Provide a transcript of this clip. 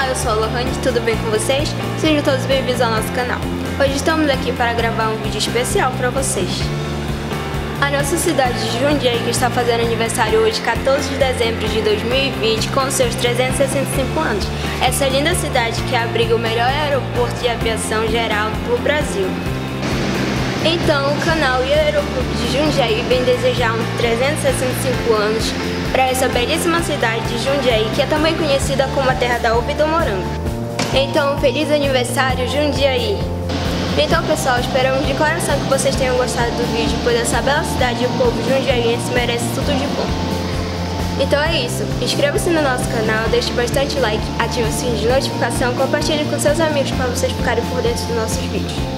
Olá, eu sou a Lohane, tudo bem com vocês? Sejam todos bem-vindos ao nosso canal. Hoje estamos aqui para gravar um vídeo especial para vocês. A nossa cidade de Jundiaí, que está fazendo aniversário hoje, 14 de dezembro de 2020, com seus 365 anos. Essa linda cidade que abriga o melhor aeroporto de aviação geral do Brasil. Então, o canal e o Aeroclube de Jundiaí vem desejar uns 365 anos para essa belíssima cidade de Jundiaí, que é também conhecida como a terra da uva e do morango. Então, feliz aniversário, Jundiaí! Então, pessoal, esperamos de coração que vocês tenham gostado do vídeo, pois essa bela cidade e o povo jundiaiense merece tudo de bom. Então é isso, inscreva-se no nosso canal, deixe bastante like, ative o sininho de notificação, compartilhe com seus amigos para vocês ficarem por dentro dos nossos vídeos.